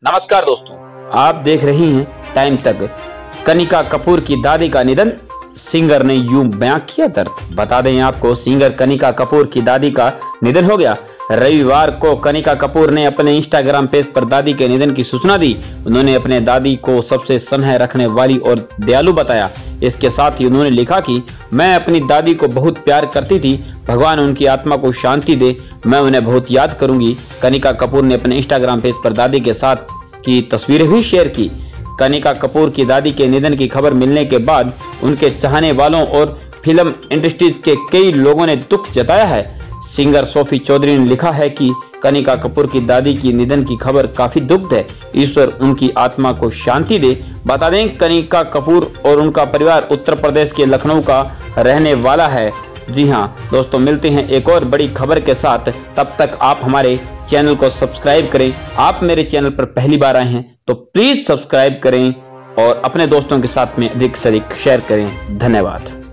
नमस्कार दोस्तों, आप देख रही हैं टाइम तक। कनिका कपूर की दादी का निधन, सिंगर ने यूं बयां किया दर्द। बता दें आपको, सिंगर कनिका कपूर की दादी का निधन हो गया। रविवार को कनिका कपूर ने अपने इंस्टाग्राम पेज पर दादी के निधन की सूचना दी। उन्होंने अपने दादी को सबसे स्नेह रखने वाली और दयालु बताया। इसके साथ ही उन्होंने लिखा कि मैं अपनी दादी को बहुत प्यार करती थी, भगवान उनकी आत्मा को शांति दे, मैं उन्हें बहुत याद करूंगी। कनिका कपूर ने अपने इंस्टाग्राम पेज पर दादी के साथ की तस्वीरें भी शेयर की। कनिका कपूर की दादी के निधन की खबर मिलने के बाद उनके चाहने वालों और फिल्म इंडस्ट्रीज के कई लोगों ने दुख जताया है। सिंगर सोफी चौधरी ने लिखा है कि कनिका कपूर की दादी की निधन की खबर काफी दुखद है, ईश्वर उनकी आत्मा को शांति दे। बता दें, कनिका कपूर और उनका परिवार उत्तर प्रदेश के लखनऊ का रहने वाला है। जी हां दोस्तों, मिलते हैं एक और बड़ी खबर के साथ। तब तक आप हमारे चैनल को सब्सक्राइब करें। आप मेरे चैनल पर पहली बार आए हैं तो प्लीज सब्सक्राइब करें और अपने दोस्तों के साथ में अधिक से अधिक शेयर करें। धन्यवाद।